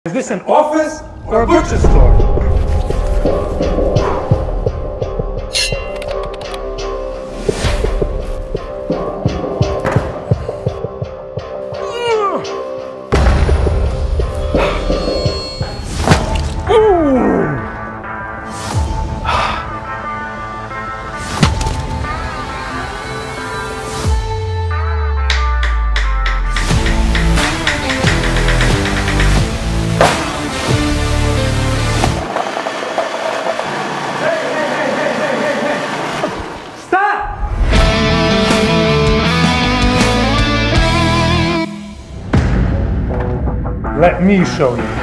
Is this an office or a butcher store? Let me show you.